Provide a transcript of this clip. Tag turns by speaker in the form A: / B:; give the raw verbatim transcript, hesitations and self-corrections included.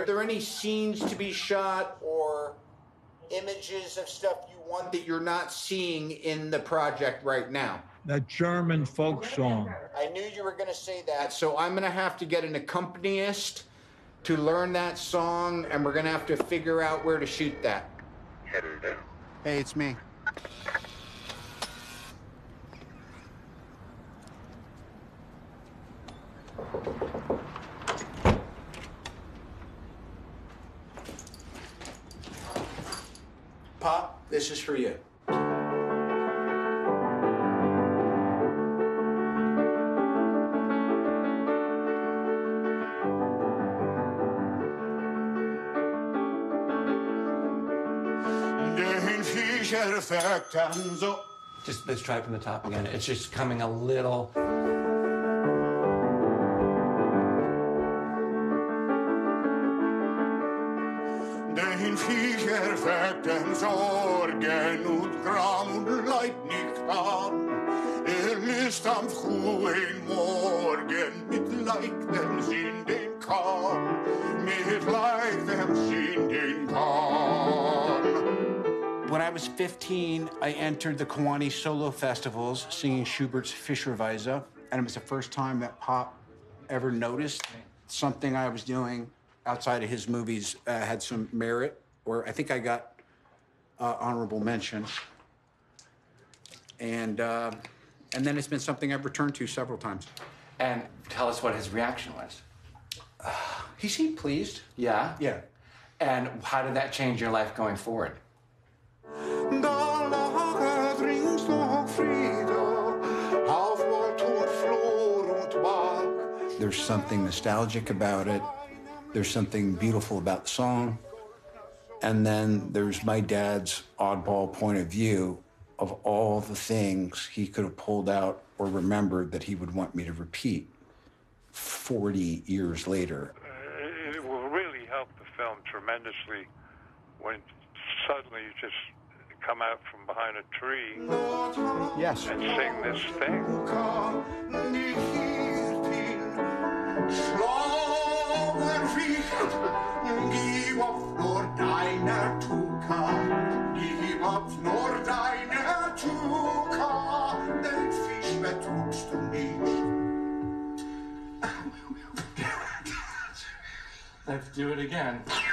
A: Are there any scenes to be shot or images of stuff you want that you're not seeing in the project right now?
B: That German folk song.
A: I knew you were going to say that, so I'm going to have to get an accompanist to learn that song, and we're going to have to figure out where to shoot that.
C: Hey, it's me.
A: Pop, this is for you.
D: Just let's try it from the top again. It's just coming a little.
E: Den Viecher weckten Sorgen und Gram und Leid nicht an. Er ist am frühen Morgen mit leichtem Sinn den Kahn, mit leichtem Sinn den Kahn.
C: When I was fifteen, I entered the Kiwanee Solo Festivals singing Schubert's Fischerweise, and it was the first time that Pop ever noticed something I was doing outside of his movies uh, had some merit, or I think I got uh, honorable mention. And, uh, and then it's been something I've returned to several times.
D: And tell us what his reaction was.
C: Uh, he seemed pleased.
D: Yeah?
C: Yeah.
D: And how did that change your life going forward?
C: There's something nostalgic about it. There's something beautiful about the song. And then there's my dad's oddball point of view of all the things he could have pulled out or remembered that he would want me to repeat forty years later.
F: Uh, it will really help the film tremendously when suddenly you just come out from behind a tree
C: yes.
F: and sing this thing.
E: Gib auf nur deine Tuka, gib auf nur deine Tuka, den Fisch betrugst du nicht.
D: Let's do it again.